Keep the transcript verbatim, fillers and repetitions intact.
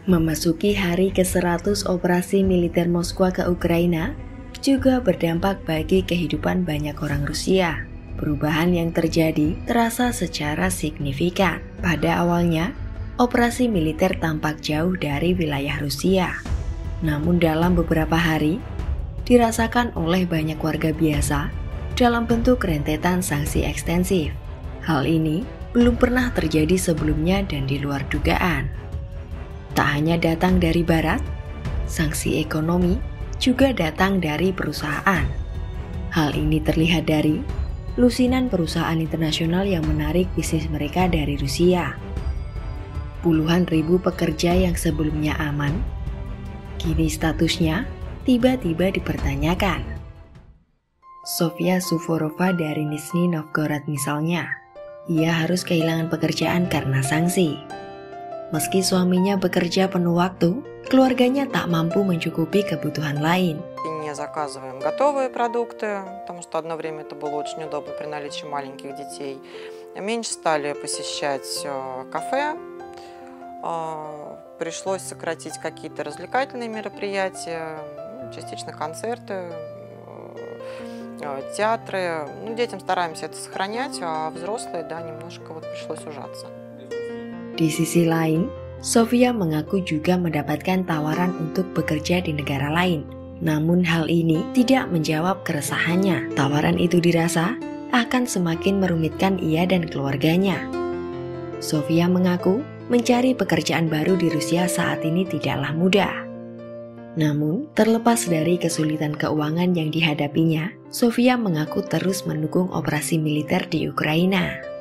Memasuki hari ke seratus operasi militer Moskwa ke Ukraina juga berdampak bagi kehidupan banyak orang Rusia. Perubahan yang terjadi terasa secara signifikan. Pada awalnya, operasi militer tampak jauh dari wilayah Rusia. Namun dalam beberapa hari, dirasakan oleh banyak warga biasa dalam bentuk rentetan sanksi ekstensif. Hal ini belum pernah terjadi sebelumnya dan di luar dugaan. Tak hanya datang dari barat, sanksi ekonomi juga datang dari perusahaan. Hal ini terlihat dari lusinan perusahaan internasional yang menarik bisnis mereka dari Rusia. Puluhan ribu pekerja yang sebelumnya aman, kini statusnya tiba-tiba dipertanyakan. Sofia Suvorova dari Nizhny Novgorod misalnya, ia harus kehilangan pekerjaan karena sanksi. Meski suaminya bekerja penuh waktu, keluarganya tak mampu mencukupi kebutuhan lain. Не заказываем готовые продукты, потому что одно время это было очень удобно при наличии маленьких детей. Меньше стали посещать кафе, пришлось сократить какие-то развлекательные мероприятия, частично концерты, театры. Ну, детям стараемся это сохранять, а взрослые, да, немножко вот пришлось ужаться. Di sisi lain, Sofia mengaku juga mendapatkan tawaran untuk bekerja di negara lain. Namun hal ini tidak menjawab keresahannya. Tawaran itu dirasa akan semakin merumitkan ia dan keluarganya. Sofia mengaku mencari pekerjaan baru di Rusia saat ini tidaklah mudah. Namun, terlepas dari kesulitan keuangan yang dihadapinya, Sofia mengaku terus mendukung operasi militer di Ukraina.